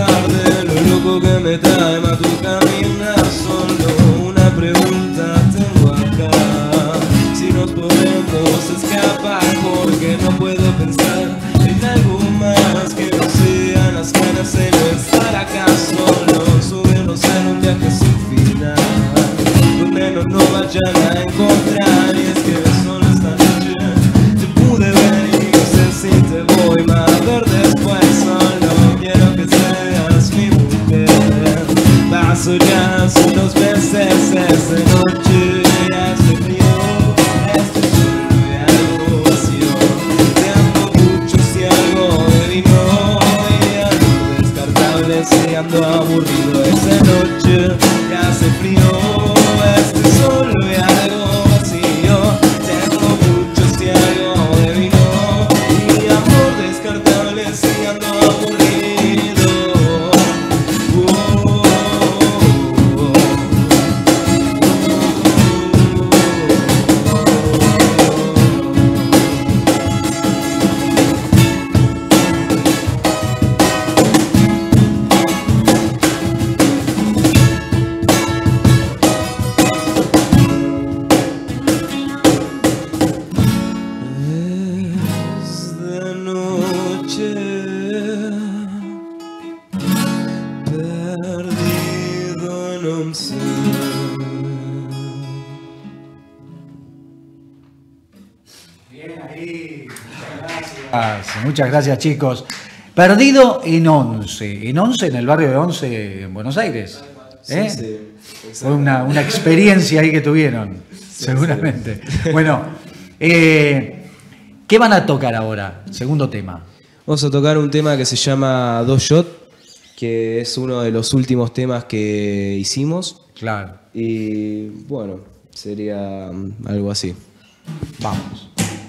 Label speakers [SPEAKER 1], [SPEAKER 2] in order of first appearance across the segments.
[SPEAKER 1] de lo loco que me trae más tu caminar. Solo una pregunta tengo acá: si nos podemos escapar, porque no puedo pensar en algo más que no sean las ganas de no estar acá. Solo subirnos en un viaje sin final, donde no nos vayan a encontrar. Y es que solo esta noche te pude ver y no sé si te voy a ver después. Solo quiero que seas mi mujer. Paso ya hace 2 meses esta noche, hace frío, estoy solo y algo vacío. Tengo mucho y algo de vino y algo descartable si ando aburrido. Esa noche hace frío, estoy solo y algo vacío. Tengo mucho y algo de vino y amor descartable si ando aburrido. Perdido en un ser.
[SPEAKER 2] Bien ahí, muchas gracias chicos. Perdido en 11, en el barrio de Once, en Buenos Aires. ¿Eh?
[SPEAKER 1] Sí,
[SPEAKER 2] fue una experiencia ahí que tuvieron, sí, seguramente. Sí. Bueno, ¿qué van a tocar ahora? Segundo tema.
[SPEAKER 1] Vamos a tocar un tema que se llama Dos Shot, que es uno de los últimos temas que hicimos.
[SPEAKER 2] Claro.
[SPEAKER 1] Y bueno, sería algo así.
[SPEAKER 2] Vamos.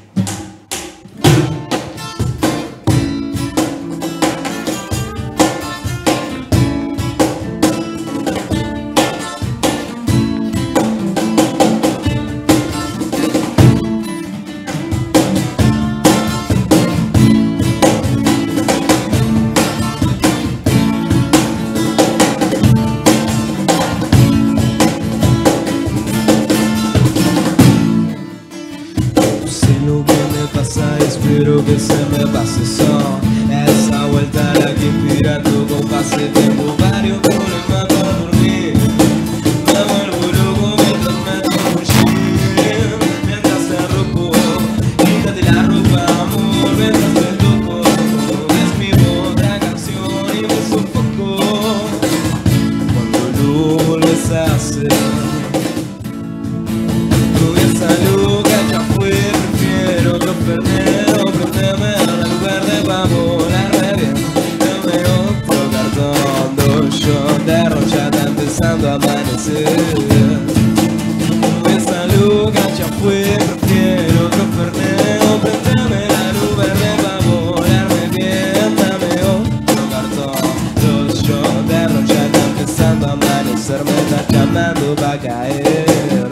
[SPEAKER 1] Espero que se me pase eso. Esa vuelta a la que inspira tu compás. Tengo varios problemas para dormir. Me vuelvo loco mientras me tomo un gin. Mientras te arropo, quítate la ropa, amor, mientras te toco. Escribo otra canción y me sofoco cuando lo vuelves a hacer. Con esa loca ya fue, prefiero otro perder. Prendeme a la luz verde pa' volarme bien. Dame otro cartón, 2 shots de rocha, está empezando a amanecer. Esa loca ya fue, prefiero otro perneo. Prendeme la luz verde pa' volarme bien. Dame otro cartón, 2 shots de rocha, está empezando a amanecer. Me estás llamando pa' caer.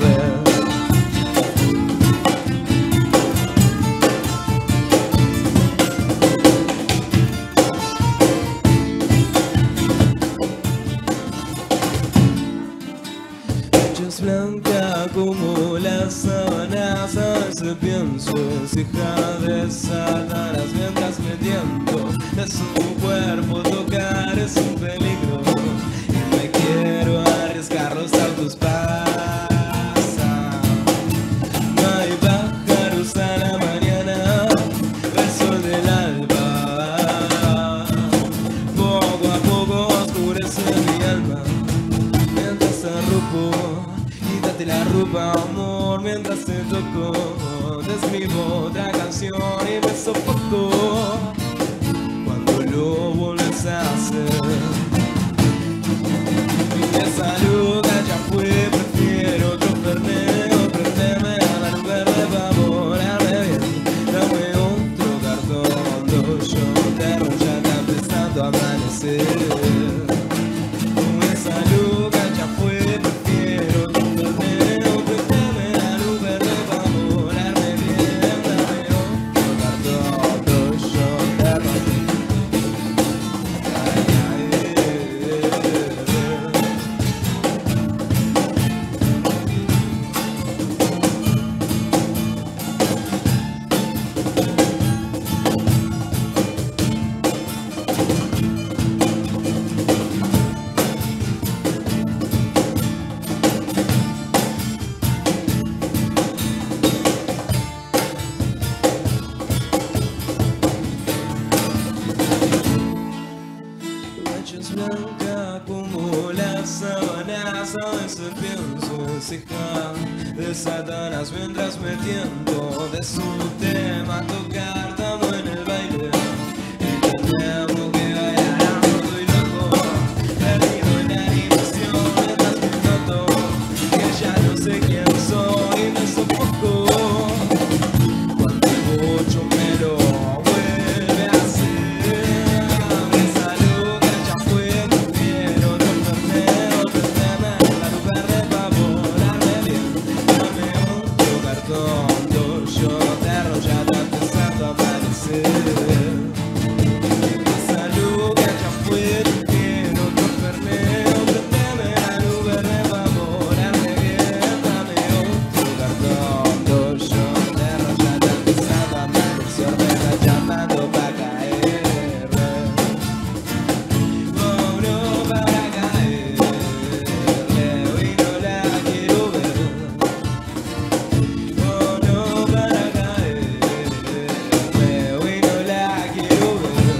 [SPEAKER 1] Blanca como las sábanas, a veces pienso en si hija de Satanás. Mientras me tiento de su cuerpo, tocar es un peligro y me quiero arriesgar. Los autos pasan, no hay pájaros a la mañana, el sol del alba poco a poco oscurece mi alma. Mientras arropo, quítate la ropa, amor, mientras te toco. Te escribo otra canción y me sofoco cuando lo vuelves a hacer. Esa loca ya fue, prefiero otro perneo. Prendeme a la luz verde pa' volarme bien. Dame otro cartón, 2 shots de rocha, está empezando a amanecer. Esa loca ya fue, prefiero otro perneo. Prendeme la luz verde pa' volarme bien. Dame otro cartón, 2 shots de rocha. Ay, ay, ay. acumula sábanas, a veces pienso en su hija de Satanás mientras me tiento de su tema tocar damo en el baile y te temo que bailando estoy loco, perdido en animación mientras me noto que ya no sé quién soy y me sofoco cuando el bocho me lo vuelve a hacer. Esa loca ya fue, no quiero romperme, ofrecerme la lugar de favorarme bien. Dame otro cartón, yo terro ya está empezando a amanecer. Esa loca ya fue, no quiero romperme, ofrecerme la lugar de favorarme bien. Dame otro cartón, yo terro ya está empezando a amanecer. Me está llamando para caer. Oh, no, para caer. Y no la quiero ver. Oh, no, para caer. Y no la quiero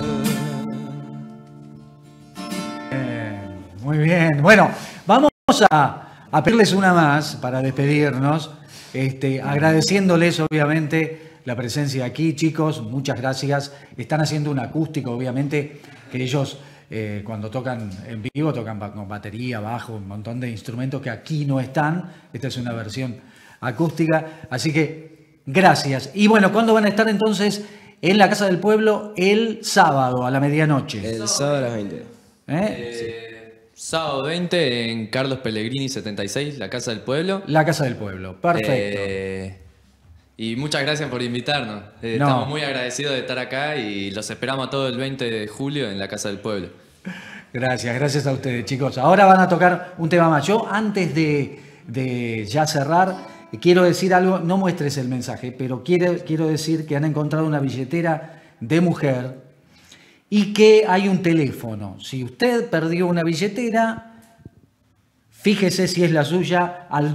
[SPEAKER 1] ver.
[SPEAKER 2] Muy bien. Bueno, vamos a pedirles una más para despedirnos, agradeciéndoles obviamente la presencia aquí, chicos. Muchas gracias. Están haciendo un acústico, obviamente, que ellos cuando tocan en vivo tocan con batería, bajo, un montón de instrumentos que aquí no están. Esta es una versión acústica. Así que gracias. Y bueno, ¿cuándo van a estar entonces en la Casa del Pueblo? El sábado a la medianoche.
[SPEAKER 1] El sábado a las 20.
[SPEAKER 3] Sábado 20 en Carlos Pellegrini 76, la Casa del Pueblo.
[SPEAKER 2] La Casa del Pueblo. Perfecto.
[SPEAKER 3] Y muchas gracias por invitarnos. Estamos muy agradecidos de estar acá y los esperamos a todos el 20 de julio en la Casa del Pueblo.
[SPEAKER 2] Gracias a ustedes, chicos. Ahora van a tocar un tema más. Yo, antes de ya cerrar, quiero decir algo. No muestres el mensaje, pero quiero decir que han encontrado una billetera de mujer y que hay un teléfono. Si usted perdió una billetera, fíjese si es la suya al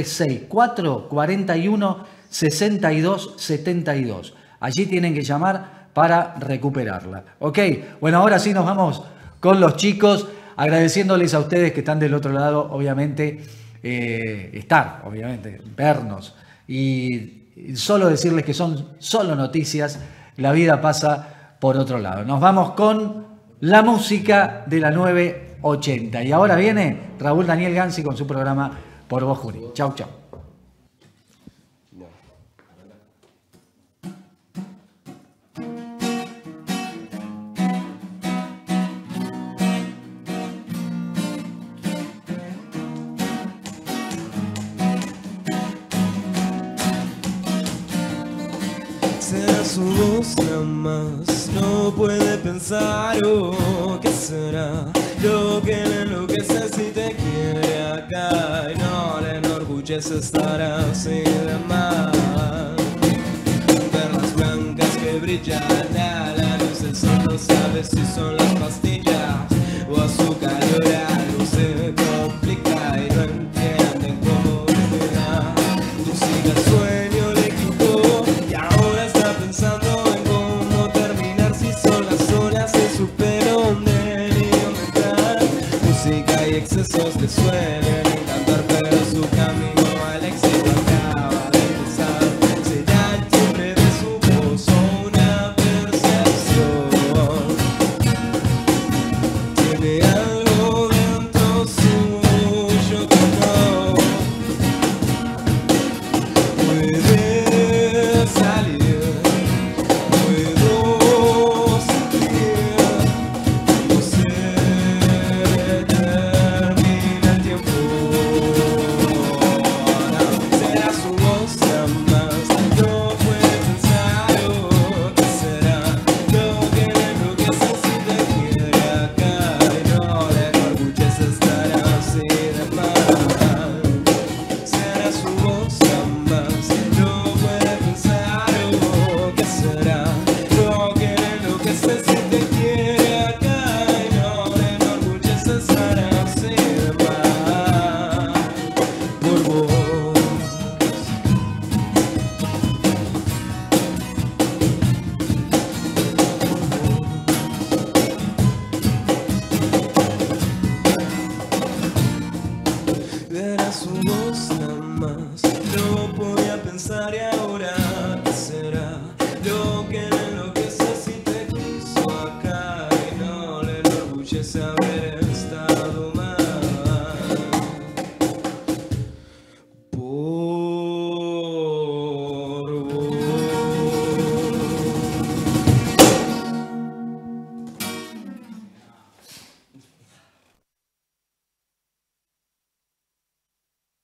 [SPEAKER 2] 2364-41-6272. Allí tienen que llamar para recuperarla. ¿Ok? Bueno, ahora sí nos vamos con los chicos, agradeciéndoles a ustedes que están del otro lado, obviamente, vernos. Y solo decirles que son solo noticias, la vida pasa por otro lado. Nos vamos con la música de la 980. Y ahora viene Raúl Daniel Gansi con su programa Por Vos Jurí. Chau, chau.
[SPEAKER 1] Será su voz nada más, no puede pensar, oh, ¿qué será? Lo que le enloquece si te quiere acá y no le enorgullece estar así de mal. Perlas blancas que brillan a la luz del sol, no sabes si son las pastillas o a su calor algo se complica y no entienden cómo vivirá. Tu sigue el sueño le quitó y ahora está pensando en cómo terminar si son las horas de su pelo un delirio mental. Música y excesos le suelen encantar pero su camino